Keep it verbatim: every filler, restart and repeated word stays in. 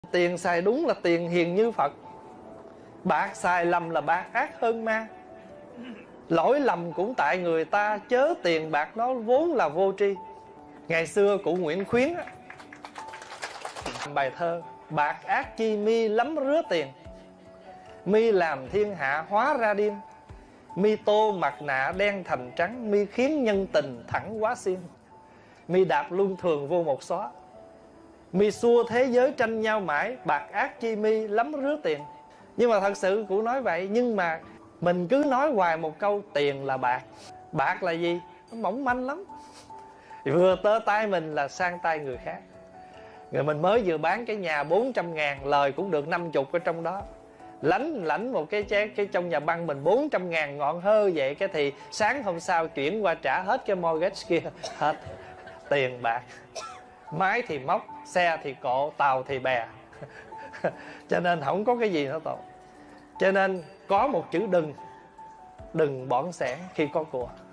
Tiền xài đúng là tiền hiền như Phật, bạc xài lầm là bạc ác hơn ma. Lỗi lầm cũng tại người ta, chớ tiền bạc nó vốn là vô tri. Ngày xưa cụ Nguyễn Khuyến á, bài thơ: bạc ác chi mi lắm rứa tiền, mi làm thiên hạ hóa ra điên. Mi tô mặt nạ đen thành trắng, mi khiến nhân tình thẳng quá xiên. Mi đạp luân thường vô một xóa, mi xua thế giới tranh nhau mãi. Bạc ác chi mi lắm rứa tiền. Nhưng mà thật sự cụ nói vậy, nhưng mà mình cứ nói hoài một câu tiền là bạc. Bạc là gì? Nó mỏng manh lắm, vừa tơ tay mình là sang tay người khác. Rồi mình mới vừa bán cái nhà bốn trăm ngàn, lời cũng được năm mươi ở trong đó. Lãnh lãnh một cái cái, cái trong nhà băng mình bốn trăm ngàn ngọn hơ vậy, cái thì sáng hôm sau chuyển qua trả hết cái mortgage kia. Hết tiền bạc. Máy thì móc, xe thì cộ, tàu thì bè. Cho nên không có cái gì nó tốt. Cho nên có một chữ đừng. Đừng bỏng sẻn khi có của.